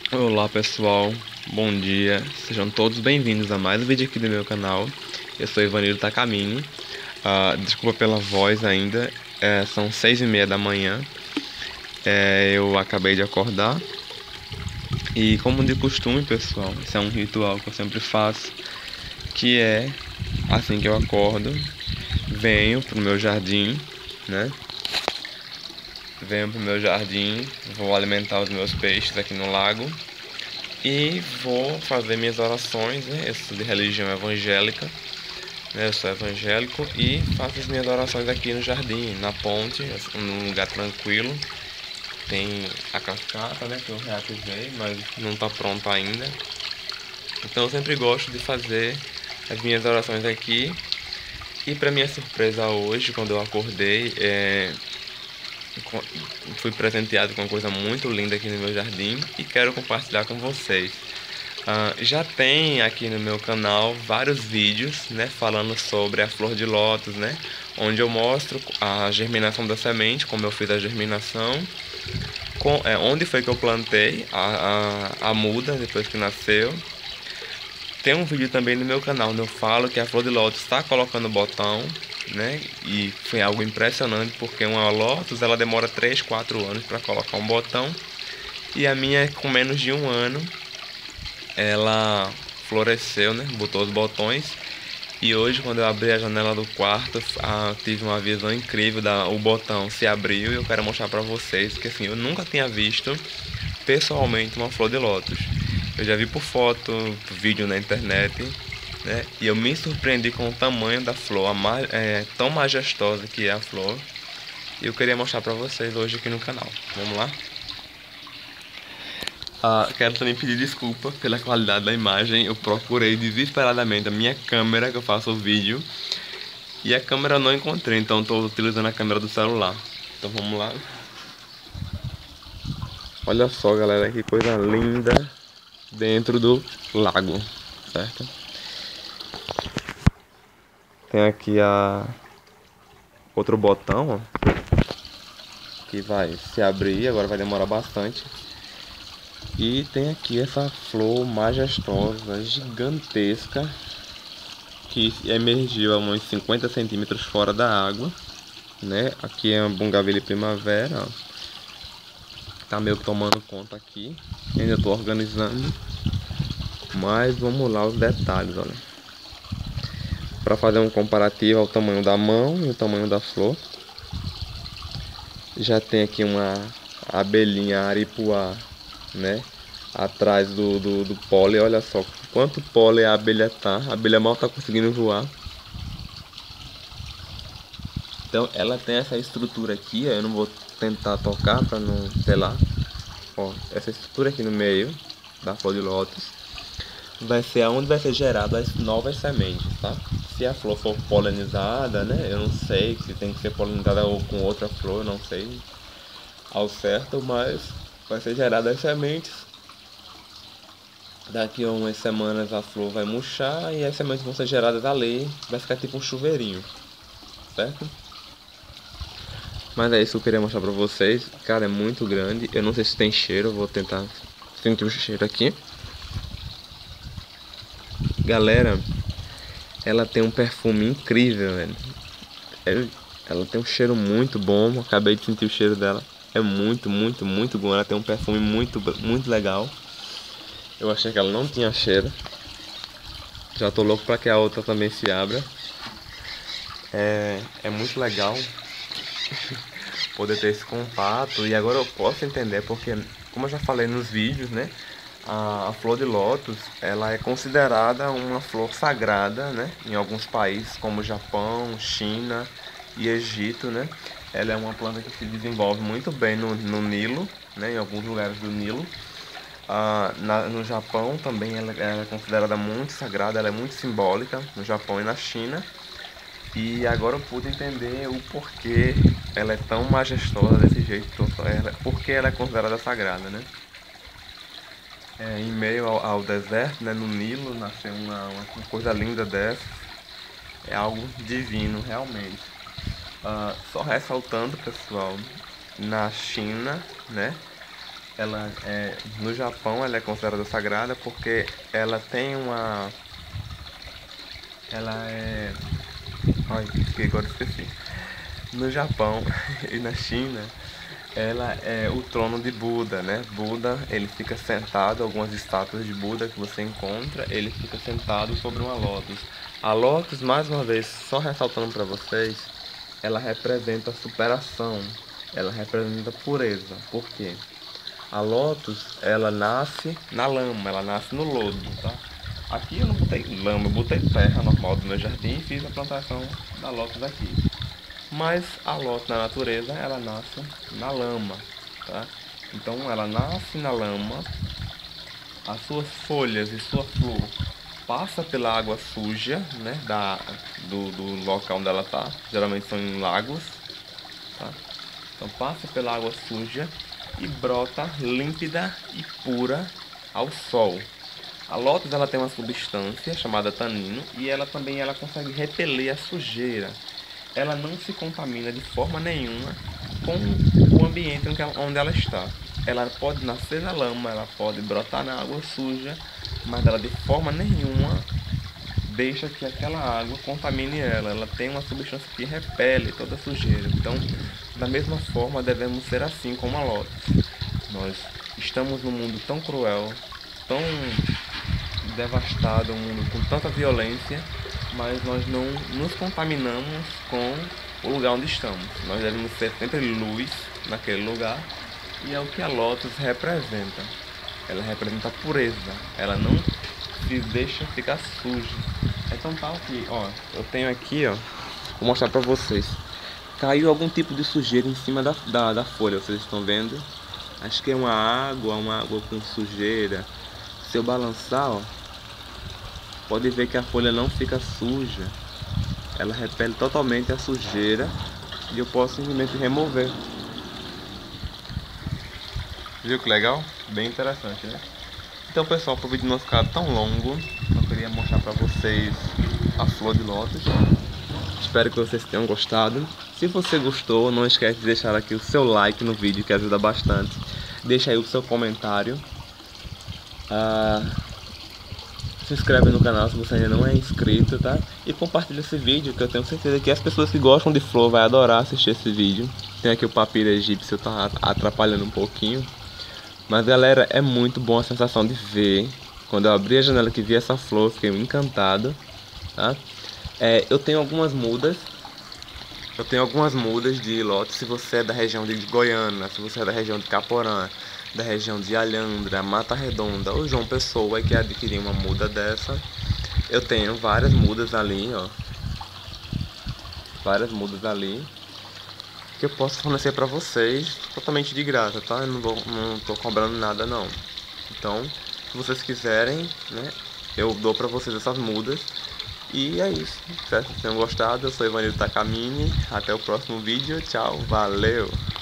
Olá pessoal, bom dia, sejam todos bem-vindos a mais um vídeo aqui do meu canal. Eu sou Ivanildo Takamine. Desculpa pela voz ainda, são 6:30 da manhã. Eu acabei de acordar e, como de costume, pessoal, esse é um ritual que eu sempre faço, que é assim que eu acordo, venho pro meu jardim, né? Venho pro meu jardim, vou alimentar os meus peixes aqui no lago e vou fazer minhas orações, né? Eu sou de religião evangélica, né? Eu sou evangélico e faço as minhas orações aqui no jardim, na ponte, num lugar tranquilo. Tem a cascata, né? Que eu reativei, mas não tá pronta ainda. Então eu sempre gosto de fazer as minhas orações aqui. E para minha surpresa hoje, quando eu acordei, fui presenteado com uma coisa muito linda aqui no meu jardim e quero compartilhar com vocês. Já tem aqui no meu canal vários vídeos, né, falando sobre a flor de lótus, né, onde eu mostro a germinação da semente, como eu fiz a germinação, onde foi que eu plantei a muda depois que nasceu. Tem um vídeo também no meu canal onde eu falo que a flor de lótus está colocando botão, né? E foi algo impressionante porque uma lótus ela demora 3, 4 anos para colocar um botão e a minha com menos de um ano ela floresceu, né? Botou os botões e hoje quando eu abri a janela do quarto tive uma visão incrível o botão se abriu e eu quero mostrar para vocês que assim eu nunca tinha visto pessoalmente uma flor de lótus. Eu já vi por foto, vídeo na internet, né? E eu me surpreendi com o tamanho da flor, tão majestosa que é a flor. E eu queria mostrar pra vocês hoje aqui no canal. Vamos lá? Quero também pedir desculpa pela qualidade da imagem. Eu procurei desesperadamente a minha câmera que eu faço o vídeo e a câmera eu não encontrei, então estou utilizando a câmera do celular. Então vamos lá. Olha só, galera, que coisa linda dentro do lago, certo? Tem aqui outro botão, ó, que vai se abrir, agora vai demorar bastante. E tem aqui essa flor majestosa, gigantesca, que emergiu a uns 50 centímetros fora da água, né? Aqui é uma Bougainville primavera, ó. Tá meio que tomando conta aqui. Ainda tô organizando, mas vamos lá os detalhes, olha. Para fazer um comparativo ao tamanho da mão e o tamanho da flor. Já tem aqui uma abelhinha aripuá, né? Atrás do pólen, olha só quanto pólen a abelha tá. A abelha mal tá conseguindo voar. Então ela tem essa estrutura aqui, ó, eu não vou tentar tocar para não, sei lá. Ó, essa estrutura aqui no meio da flor de lótus vai ser aonde vai ser gerado as novas sementes, tá? Se a flor for polinizada, né? Eu não sei se tem que ser polinizada ou com outra flor, eu não sei ao certo, mas vai ser gerada as sementes. Daqui a umas semanas a flor vai murchar e as sementes vão ser geradas ali, vai ficar tipo um chuveirinho, certo? Mas é isso que eu queria mostrar pra vocês. Cara, é muito grande, eu não sei se tem cheiro, eu vou tentar sentir o cheiro aqui. Galera, ela tem um perfume incrível, velho. Ela tem um cheiro muito bom, acabei de sentir o cheiro dela. É muito, muito, muito bom, ela tem um perfume muito, muito legal. Eu achei que ela não tinha cheiro. Já tô louco pra que a outra também se abra. É muito legal poder ter esse contato. E agora eu posso entender porque, como eu já falei nos vídeos, né? A flor de lótus, ela é considerada uma flor sagrada, né? Em alguns países como Japão, China e Egito, né? Ela é uma planta que se desenvolve muito bem no Nilo, né? Em alguns lugares do Nilo. No Japão também ela é considerada muito sagrada, ela é muito simbólica no Japão e na China. E agora eu pude entender o porquê ela é tão majestosa desse jeito, porque ela é considerada sagrada, né? Em meio ao deserto, né, no Nilo, nasceu uma coisa linda dessa. É algo divino, realmente. Só ressaltando, pessoal, na China, né? ela é, no Japão ela é considerada sagrada porque ela tem uma... Ela é... Ai, que agora esqueci. No Japão e na China, ela é o trono de Buda, né? Buda, ele fica sentado, algumas estátuas de Buda que você encontra, ele fica sentado sobre uma lótus. A lótus, mais uma vez, só ressaltando para vocês, ela representa superação, ela representa pureza. Por quê? A lótus, ela nasce na lama, ela nasce no lodo, tá? Aqui eu não botei lama, eu botei terra normal do meu jardim e fiz a plantação da lótus aqui. Mas a lótus na natureza, ela nasce na lama, tá? Então ela nasce na lama, as suas folhas e sua flor passa pela água suja, né, do local onde ela tá. Geralmente são em lagos, tá? Então passa pela água suja e brota límpida e pura ao sol. A lótus, ela tem uma substância chamada tanino e ela consegue repelir a sujeira. Ela não se contamina de forma nenhuma com o ambiente onde ela está. Ela pode nascer na lama, ela pode brotar na água suja, mas ela de forma nenhuma deixa que aquela água contamine ela. Ela tem uma substância que repele toda a sujeira. Então, da mesma forma, devemos ser assim como a lótus. Nós estamos num mundo tão cruel, tão devastado, um mundo com tanta violência, mas nós não nos contaminamos com o lugar onde estamos. Nós devemos ser sempre luz naquele lugar, e é o que a lótus representa. Ela representa a pureza, ela não se deixa ficar suja. Então tá aqui, ó, eu tenho aqui, ó, vou mostrar pra vocês. Caiu algum tipo de sujeira em cima da folha, vocês estão vendo? Acho que é uma água com sujeira. Se eu balançar, ó, pode ver que a folha não fica suja. Ela repele totalmente a sujeira e eu posso simplesmente remover. Viu que legal? Bem interessante, né? Então, pessoal, para o vídeo não ficar tão longo, eu queria mostrar para vocês a flor de lótus. Espero que vocês tenham gostado. Se você gostou, não esquece de deixar aqui o seu like no vídeo, que ajuda bastante. Deixa aí o seu comentário. Se inscreve no canal se você ainda não é inscrito, tá? E compartilha esse vídeo, que eu tenho certeza que as pessoas que gostam de flor vai adorar assistir esse vídeo. Tem aqui o papiro egípcio, tá atrapalhando um pouquinho. Mas galera, é muito bom a sensação de ver. Quando eu abri a janela que vi essa flor, fiquei encantado, tá? Eu tenho algumas mudas. Eu tenho algumas mudas de lótus. Se você é da região de Goiânia, se você é da região de Caporã, da região de Alhandra, Mata Redonda ou João Pessoa e quer adquirir uma muda dessa, eu tenho várias mudas ali, ó. Várias mudas ali que eu posso fornecer para vocês totalmente de graça, tá? Eu não tô cobrando nada não. Então, se vocês quiserem, né, eu dou para vocês essas mudas. E é isso, certo? Se tenham gostado, eu sou Ivanildo Takamine. Até o próximo vídeo, tchau, valeu!